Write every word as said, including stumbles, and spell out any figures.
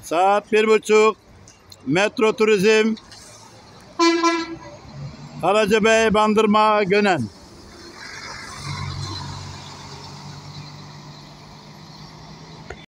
Saat bir buçuk. Metro Turizm. Karacabey, Bandırma, Gönen.